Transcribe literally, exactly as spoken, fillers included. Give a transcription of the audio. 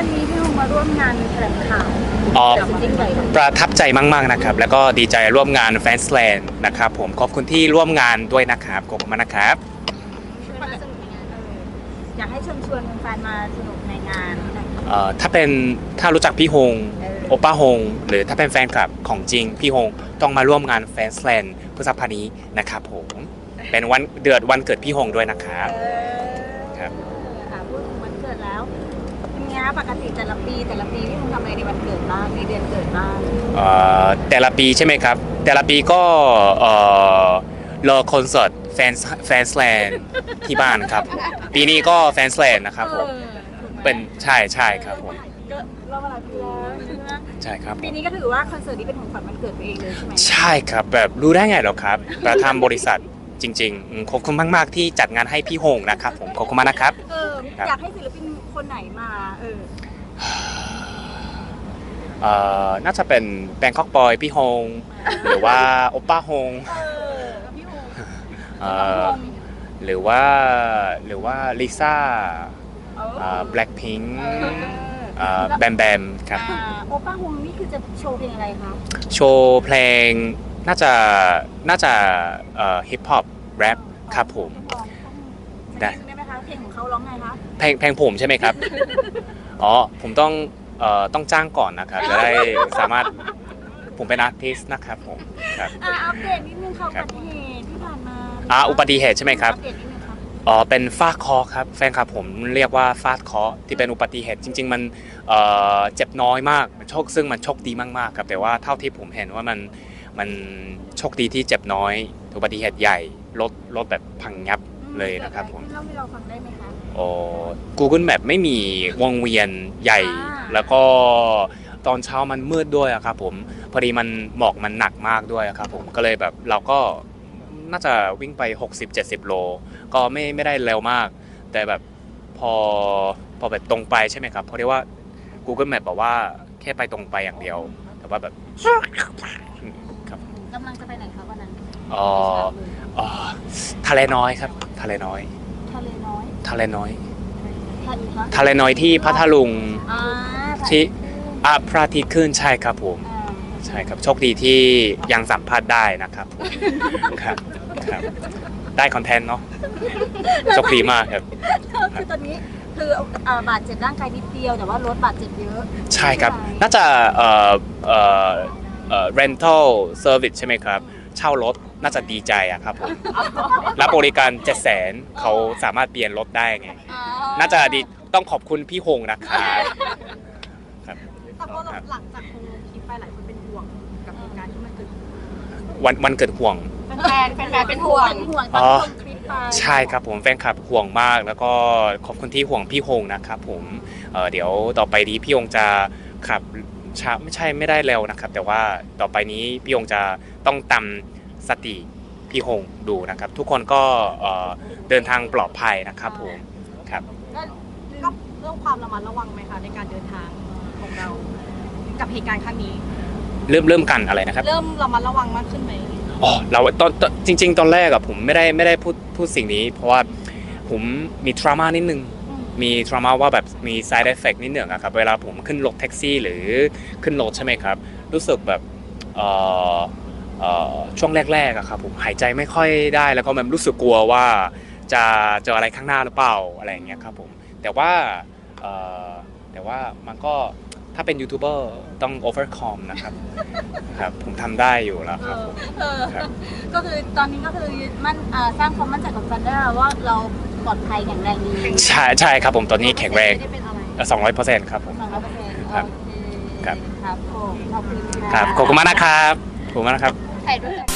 วันนี้พี่ฮงมาร่วมงานแถลงข่าวอ๋อจริงใหญ่ประทับใจมากๆนะครับแล้วก็ดีใจร่วมงานแฟนสแลนด์นะครับผมขอบคุณที่ร่วมงานด้วยนะครับขอบคุณมากนะครับอยากให้เชิญชวนแฟนมาสนุกในงานเอ่อถ้าเป็นถ้ารู้จักพี่ฮงโอป้าฮงหรือถ้าเป็นแฟนคลับของจริงพี่ฮงต้องมาร่วมงานแฟนสแลนด์พฤษภานี้นะครับผมเป็นวันเดือนวันเกิดพี่ฮงด้วยนะครับครับพูดถึงวันเกิดแล้วทีนี้ปกติแต่ละปีแต่ละปีพี่ฮงทำอะไรในวันเกิดบ้างในเดือนเกิดบ้างเอ่อแต่ละปีใช่ไหมครับแต่ละปีก็เอ่อรอคอนเสิร์ตแฟนแฟนสแลนด์ที่บ้านครับปีนี้ก็แฟนสแลนด์นะครับผมเป็นใช่ใช่ครับผมก็รอบเวลาปีแล้วใช่ไหมใช่ครับปีนี้ก็ถือว่าคอนเสิร์ตนี้เป็นของขวัญวันเกิดตัวเองเลยใช่ไหมใช่ครับแบบรู้ได้ไงหรอครับประธานบริษัทจริงๆขอบคุณมากๆที่จัดงานให้พี่ฮงนะครับผมขอบคุณมากนะครับอยากให้ศิลปินคนไหนมาเออเอ่อน่าจะเป็นแบงคอกบอยพี่ฮงหรือว่าโอป้าฮงหรือว่าหรือว่าลิซ่าแบล็คพิงค์แบมแบมครับโอป้าฮงนี่คือจะโชว์เพลงอะไรคะโชว์เพลงน่าจะน่าจะฮิปฮอปแรปครับผมได้ไหมคะเพลงของเขาร้องไงคะเพลงเพลงผมใช่ไหมครับอ๋อผมต้องเอ่อต้องจ้างก่อนนะครับจะได้สามารถผมเป็นอาร์ติสต์นะครับผมครับอัปเดตนิดนึงค่ะอุบัติเหตุที่ผ่านมาอ่าอุบัติเหตุใช่ไหมครับอ๋อเป็นฟาดเคาะครับแฟนคลับผมเรียกว่าฟาดเคาะที่เป็นอุบัติเหตุจริงๆมันเอ่อเจ็บน้อยมากโชคซึ่งมันโชคดีมากๆครับแต่ว่าเท่าที่ผมเห็นว่ามันมันโชคดีที่เจ็บน้อยอุบัติเหตุใหญ่รถรถแบบพังยับเลยนะครับผมเล่าให้เราฟังได้ไหมคะอ๋อ Google Map ไม่มีวงเวียนใหญ่แล้วก็ตอนเช้ามันมืดด้วยครับผมพอดีมันหมอกมันหนักมากด้วยครับผมก็เลยแบบเราก็น่าจะวิ่งไป หกสิบเจ็ดสิบ โลก็ไม่ไม่ได้เร็วมากแต่แบบพอพอแบบตรงไปใช่ไหมครับเพราะที่ว่า Google Map บอกว่าแค่ไปตรงไปอย่างเดียวแต่ว่าแบบครับกำลังจะไปไหนครับวันนั้นอ๋ออ๋อทะเลน้อยครับทะเลน้อยทะเลน้อยทะเลน้อยทะเลน้อยที่พัทลุงที่อ่ะพระอาทิตย์ขึ้นใช่ครับผมใช่ครับโชคดีที่ยังสัมผัสได้นะครับผมครับครับได้คอนเทนต์เนาะโชคดีมากครับคือตอนนี้คือบาดเจ็บร่างกายนิดเดียวแต่ว่ารถบาดเจ็บเยอะใช่ครับน่าจะเอ่อเอ่อเอ่อ rental service ใช่ไหมครับเช่ารถน่าจะดีใจอะครับผมรับบริการเจ็ดแสนเขาสามารถเปลี่ยนรถได้ไงน่าจะดีต้องขอบคุณพี่ฮงนะครับครับแต่พอหลังจากคงลงคลิปไปหลายคนเป็นห่วงกับเหตุการณ์ที่มันเกิดวันวันเกิดห่วงแฟนแฟนเป็นห่วงห่วงตอนลงคลิปไปใช่ครับผมแฟนคลับห่วงมากแล้วก็ขอบคุณที่ห่วงพี่ฮงนะครับผมเเดี๋ยวต่อไปนี้พี่ฮงจะขับช้าไม่ใช่ไม่ได้เร็วนะครับแต่ว่าต่อไปนี้พี่ฮงจะต้องตามสติพี่ฮงดูนะครับทุกคนก็เดินทางปลอดภัยนะครับผมครับก็เรื่องความระมัดระวังไหมคะในการเดินทางของเรากับเหตุการณ์ครั้งนี้เริ่มเริ่มกันอะไรนะครับเริ่มระมัดระวังมากขึ้นไหมอ๋อเราตอนจริงๆตอนแรกอะผมไม่ได้ไม่ได้พูดพูดสิ่งนี้เพราะว่าผมมีทรามานิดนึงมีทรามาว่าแบบมี side effect นิดหนึ่งอะครับเวลาผมขึ้นรถแท็กซี่หรือขึ้นรถใช่ไหมครับรู้สึกแบบเอ่อเอ่อช่วงแรกๆอะครับผมหายใจไม่ค่อยได้แล้วก็มันรู้สึกกลัวว่าจะเจออะไรข้างหน้าหรือเปล่าอะไรอย่างเงี้ยครับผมแต่ว่าเอ่อแต่ว่ามันก็ถ้าเป็นยูทูบเบอร์ต้อง overcome นะครับครับผมทำได้อยู่แล้วครับก็คือตอนนี้ก็คือมันสร้างความมั่นใจกับแฟนได้ว่าเราปลอดภัยแข็งแรงดีใช่ใช่ครับผมตอนนี้แข็งแรงสองร้อยเปอร์เซ็นต์ครับผมครับครับผมขอบคุณครับขอบคุณมากนะครับขอบคุณมากนะครับ